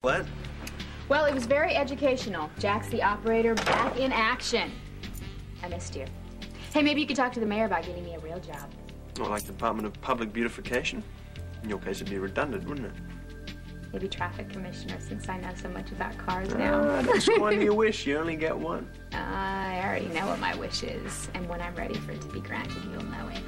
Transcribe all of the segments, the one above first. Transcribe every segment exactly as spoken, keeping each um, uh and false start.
What? Well, it was very educational. Jack's the operator, back in action. I missed you. Hey, maybe you could talk to the mayor about getting me a real job. Well, like the Department of Public Beautification? In your case, it'd be redundant, wouldn't it? Maybe traffic commissioner, since I know so much about cars Ah, now. don't squander your wish. You only get one. I already know what my wish is, and when I'm ready for it to be granted, you'll know it.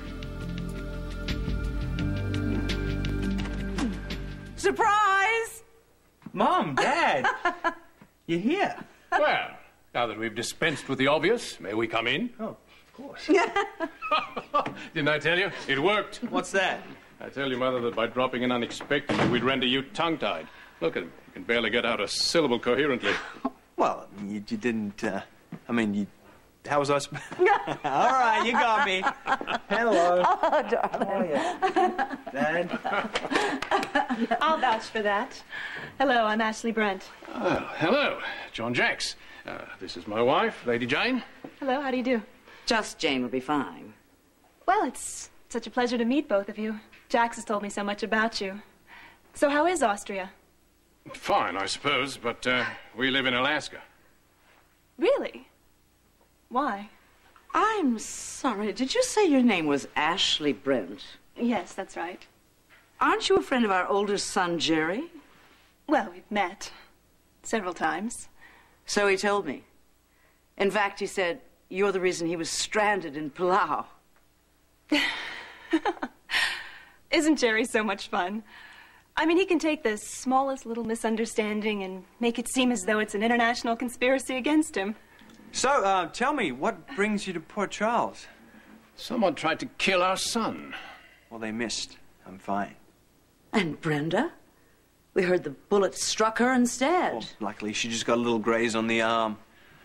Surprise! Mom, Dad, you're here. Well, now that we've dispensed with the obvious, may we come in? Oh, of course. Didn't I tell you? It worked. What's that? I tell you, Mother, that by dropping in unexpectedly, we'd render you tongue-tied. Look at him. He can barely get out a syllable coherently. Well, you, you didn't, uh, I mean, you... How was I supposed... All right, you got me. Hello. Oh, darling. Oh, yeah. Dad. I'll vouch for that. Hello, I'm Ashley Brent. Oh, hello. John Jacks. Uh, this is my wife, Lady Jane. Hello, how do you do? Just Jane will be fine. Well, it's such a pleasure to meet both of you. Jax has told me so much about you. So how is Austria? Fine, I suppose, but uh, we live in Alaska. Really? Why? I'm sorry, did you say your name was Ashley Brent? Yes, that's right. Aren't you a friend of our oldest son, Jerry? Well, we've met several times. So he told me. In fact, he said you're the reason he was stranded in Palau. Isn't Jerry so much fun? I mean, he can take the smallest little misunderstanding and make it seem as though it's an international conspiracy against him. So, uh, tell me, what brings you to Port Charles? Someone tried to kill our son. Well, they missed. I'm fine. And Brenda? We heard the bullet struck her instead. Well, luckily, she just got a little graze on the arm.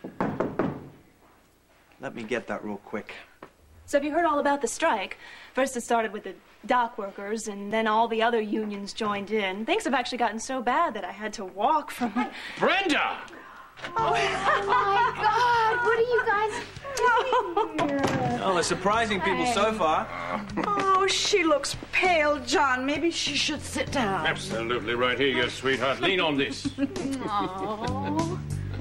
Let me get that real quick. So have you heard all about the strike? First it started with the dock workers, and then all the other unions joined in. Things have actually gotten so bad that I had to walk from... Brenda! Oh, my God! What are you guys doing? Oh, they're surprising people so far. Oh, she looks pale, John. Maybe she should sit down. Absolutely right. Here you go, sweetheart. Lean on this. Aww.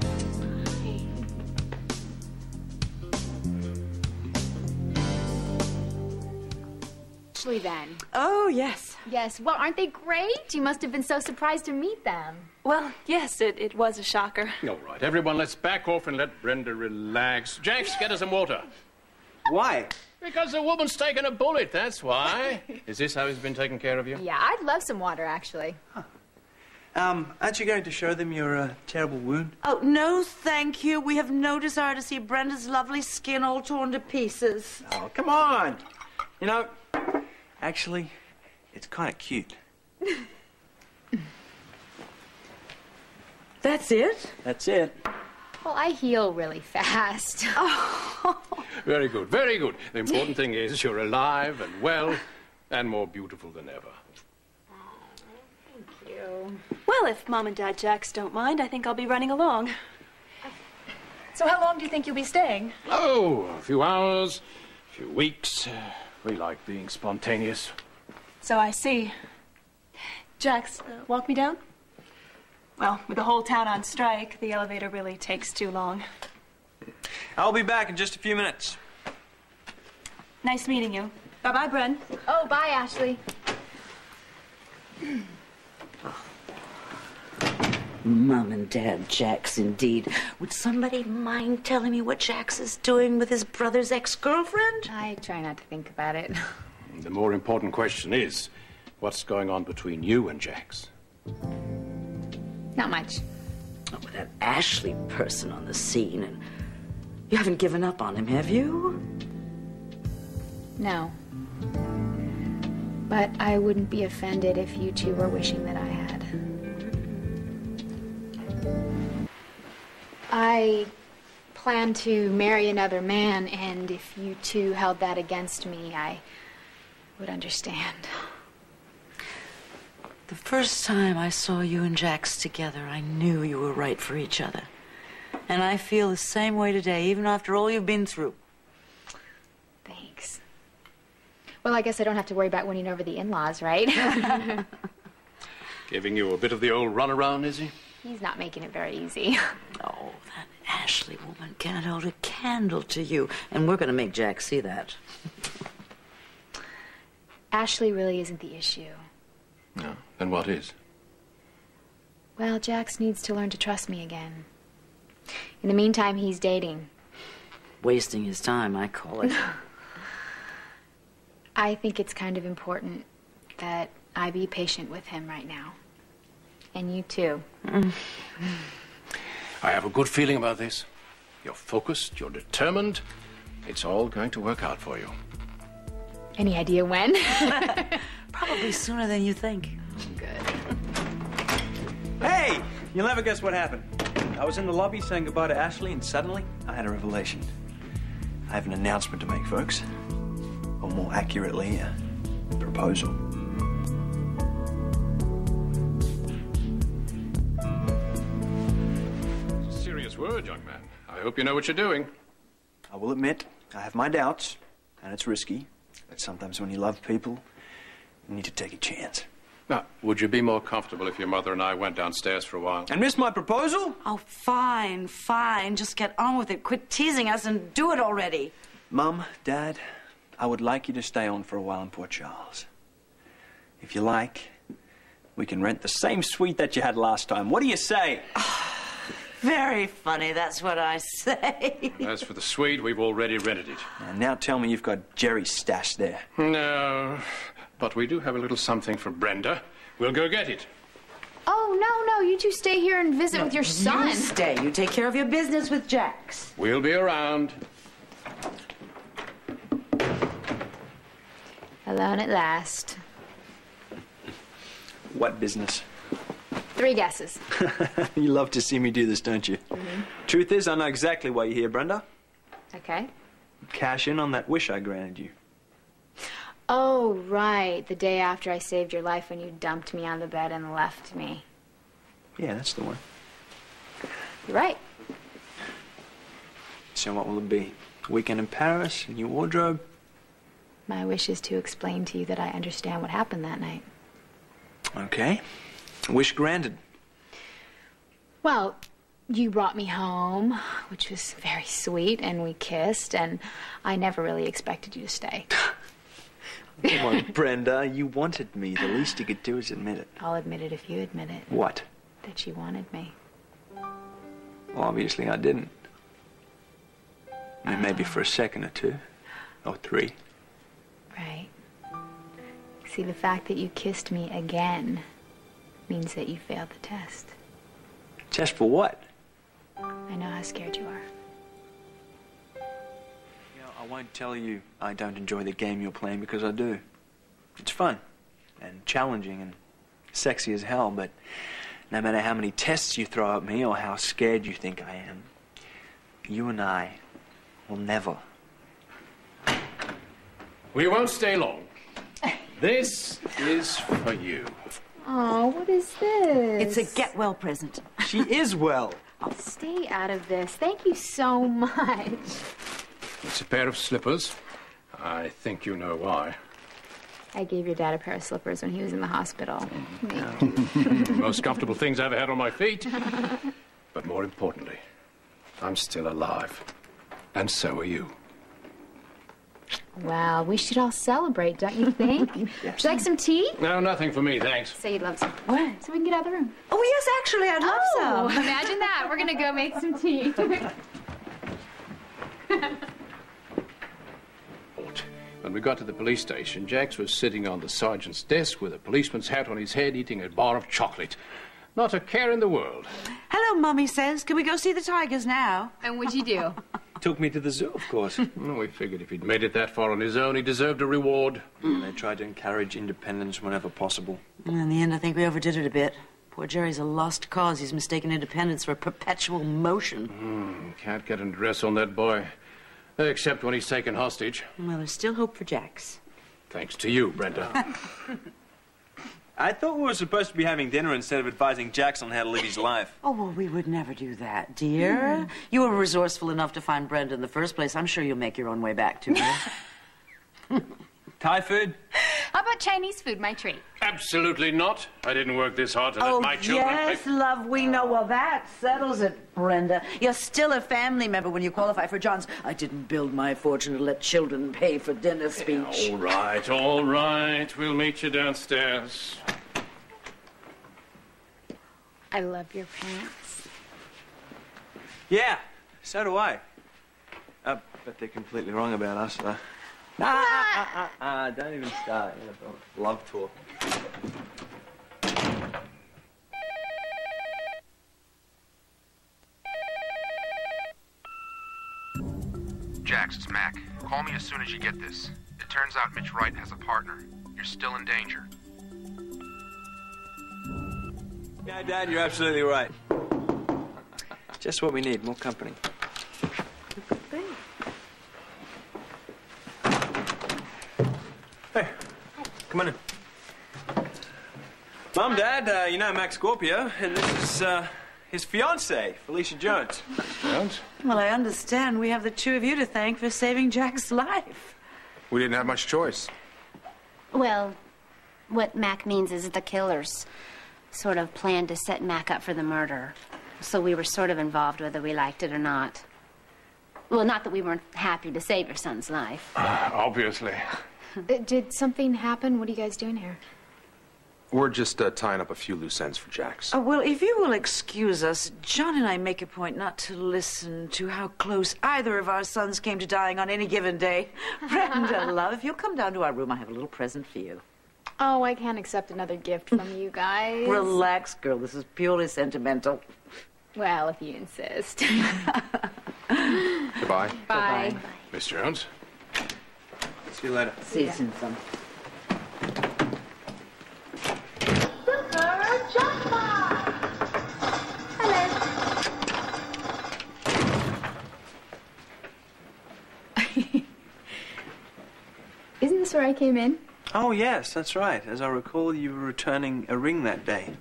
Ashley, then. Oh, yes. Yes. Well, aren't they great? You must have been so surprised to meet them. Well, yes, it, it was a shocker. All right, everyone, let's back off and let Brenda relax. Jax, get us some water. Why? Because the woman's taken a bullet, that's why. Is this how he's been taking care of you? Yeah, I'd love some water, actually. Huh. Um, aren't you going to show them your uh, terrible wound? Oh, no, thank you. We have no desire to see Brenda's lovely skin all torn to pieces. Oh, come on. You know, actually, it's kind of cute. That's it? That's it. Well, I heal really fast. Oh. Very good, very good. The important thing is you're alive and well and more beautiful than ever. Thank you. Well, if Mom and Dad Jax don't mind, I think I'll be running along. So how long do you think you'll be staying? Oh, a few hours, a few weeks. Uh, we like being spontaneous. So I see. Jax, uh, walk me down? Well, with the whole town on strike, the elevator really takes too long. I'll be back in just a few minutes. Nice meeting you. Bye-bye, Bren. Oh, bye, Ashley. Mom and Dad Jax, indeed. Would somebody mind telling me what Jax is doing with his brother's ex-girlfriend? I try not to think about it. The more important question is, what's going on between you and Jax? Not much. Oh, with that Ashley person on the scene, and you haven't given up on him, have you? No. But I wouldn't be offended if you two were wishing that I had. I plan to marry another man, and if you two held that against me, I would understand. The first time I saw you and Jax together, I knew you were right for each other. And I feel the same way today, even after all you've been through. Thanks. Well, I guess I don't have to worry about winning over the in-laws, right? Giving you a bit of the old runaround, is he? He's not making it very easy. Oh, that Ashley woman can't hold a candle to you. And we're going to make Jack see that. Ashley really isn't the issue. No. Then what is? Well, Jax needs to learn to trust me again. In the meantime, he's dating. Wasting his time, I call it. I think it's kind of important that I be patient with him right now. And you too. Mm. I have a good feeling about this. You're focused, you're determined. It's all going to work out for you. Any idea when? Probably sooner than you think. Good. Hey! You'll never guess what happened. I was in the lobby saying goodbye to Ashley, and suddenly I had a revelation. I have an announcement to make, folks. Or more accurately, a proposal. It's a serious word, young man. I hope you know what you're doing. I will admit, I have my doubts, and it's risky. But sometimes when you love people, you need to take a chance. Now, would you be more comfortable if your mother and I went downstairs for a while? And miss my proposal? Oh, fine, fine. Just get on with it. Quit teasing us and do it already. Mum, Dad, I would like you to stay on for a while in Port Charles. If you like, we can rent the same suite that you had last time. What do you say? Very funny, that's what I say. As for the suite, we've already rented it. And now tell me you've got Jerry's stash there. No, but we do have a little something for Brenda. We'll go get it. Oh, no, no. You two stay here and visit No, with your son. You stay. You take care of your business with Jax. We'll be around. Alone at last. What business? Three guesses. You love to see me do this, don't you? Mm-hmm. Truth is, I know exactly why you're here, Brenda. Okay. Cash in on that wish I granted you. Oh, right. The day after I saved your life when you dumped me on the bed and left me. Yeah, that's the one. You're right. So what will it be? A weekend in Paris, a new wardrobe? My wish is to explain to you that I understand what happened that night. Okay. Wish granted. Well, you brought me home, which was very sweet, and we kissed, and I never really expected you to stay. Come on, Brenda. You wanted me. The least you could do is admit it. I'll admit it if you admit it. What? That you wanted me. Well, obviously I didn't. I mean, maybe for a second or two. Or three. Right. See, the fact that you kissed me again means that you failed the test. Test for what? I know how scared you are. You know, I won't tell you I don't enjoy the game you're playing, because I do. It's fun and challenging and sexy as hell, but no matter how many tests you throw at me or how scared you think I am, you and I will never. We won't stay long. This is for you. Oh, what is this? It's a get-well present. She is well. I'll stay out of this. Thank you so much. It's a pair of slippers. I think you know why. I gave your dad a pair of slippers when he was in the hospital. Most comfortable things I've ever had on my feet. But more importantly, I'm still alive. And so are you. Well, we should all celebrate, don't you think? Yes. Would you like some tea? No, nothing for me, thanks. Say you'd love some. What? So we can get out of the room. Oh, yes, actually, I'd love Oh, some. imagine that. We're going to go make some tea. When we got to the police station, Jax was sitting on the sergeant's desk with a policeman's hat on his head, eating a bar of chocolate. Not a care in the world. Hello, Mummy says. Can we go see the tigers now? And what'd you do? Took me to the zoo, of course. Well, we figured if he'd made it that far on his own, he deserved a reward. And they tried to encourage independence whenever possible. In the end, I think we overdid it a bit. Poor Jerry's a lost cause. He's mistaken independence for perpetual motion. Mm, can't get an address on that boy. Except when he's taken hostage. Well, there's still hope for Jax. Thanks to you, Brenda. I thought we were supposed to be having dinner instead of advising Jax on how to live his life. Oh, well, we would never do that, dear. Mm. You were resourceful enough to find Brenda in the first place. I'm sure you'll make your own way back to her. Thai food? How about Chinese food, my treat? Absolutely not. I didn't work this hard to Oh, let my children yes, pay. love, we know. Well, that settles it, Brenda. You're still a family member when you qualify for John's I didn't build my fortune to let children pay for dinner speech. All right, all right. We'll meet you downstairs. I love your pants. Yeah, so do I. Uh, but they're completely wrong about us, though. Ah, ah, ah, ah, don't even start. Yeah, love talk. Jax, it's Mac. Call me as soon as you get this. It turns out Mitch Wright has a partner. You're still in danger. Yeah, Dad, you're absolutely right. Just what we need, more company. Hey, come on in. Mom, Dad, uh, you know Max Scorpio, and this is uh, his fiancée, Felicia Jones. Jones? Well, I understand we have the two of you to thank for saving Jack's life. We didn't have much choice. Well, what Mac means is the killers sort of planned to set Mac up for the murder. So we were sort of involved whether we liked it or not. Well, not that we weren't happy to save your son's life. Uh, obviously. Uh, did something happen? What are you guys doing here? We're just uh, tying up a few loose ends for Jax. Oh, well, if you will excuse us, John and I make a point not to listen to how close either of our sons came to dying on any given day. Brenda, love, if you'll come down to our room, I have a little present for you. Oh, I can't accept another gift from you guys. Relax, girl. This is purely sentimental. Well, if you insist. Goodbye. Bye. Miss Jones? See you later. See you soon, son. Isn't this where I came in? Oh, yes, that's right. As I recall, you were returning a ring that day.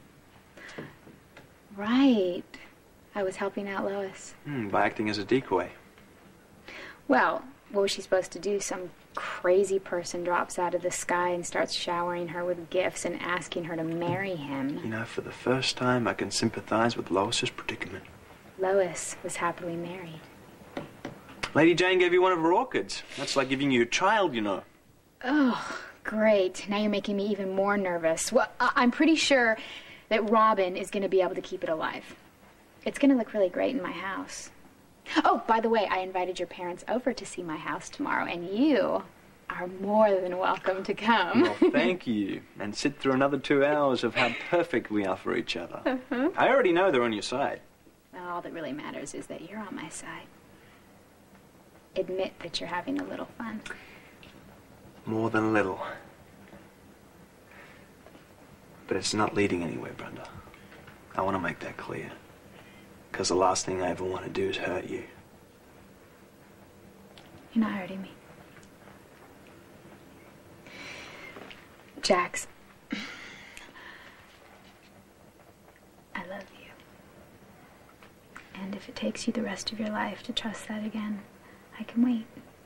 Right. I was helping out Lois. Hmm, by acting as a decoy. Well, what was she supposed to do? Some crazy person drops out of the sky and starts showering her with gifts and asking her to marry him. You know, for the first time, I can sympathize with Lois's predicament. Lois was happily married. Lady Jane gave you one of her orchids. That's like giving you a child, you know. Oh, great. Now you're making me even more nervous. Well, I- I'm pretty sure that Robin is going to be able to keep it alive. It's going to look really great in my house. Oh, by the way, I invited your parents over to see my house tomorrow, and you are more than welcome to come. Well, thank you. And sit through another two hours of how perfect we are for each other. Uh-huh. I already know they're on your side. Well, all that really matters is that you're on my side. Admit that you're having a little fun. More than a little. But it's not leading anywhere, Brenda. I want to make that clear. Because the last thing I ever want to do is hurt you. You're not hurting me. Jax, I love you. And if it takes you the rest of your life to trust that again, I can wait.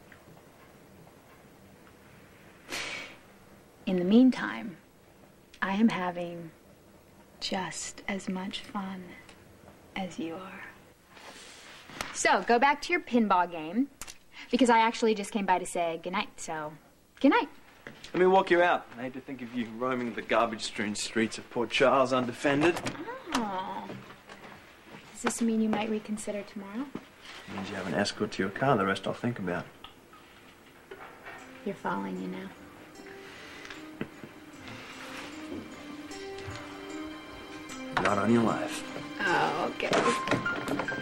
In the meantime, I am having just as much fun as you are. So, go back to your pinball game, because I actually just came by to say goodnight, so goodnight. Let me walk you out. I hate to think of you roaming the garbage-strewn streets of Port Charles undefended. Oh. Does this mean you might reconsider tomorrow? It means you have an escort to your car. The rest I'll think about. You're following you now. Not on your life. Oh, okay.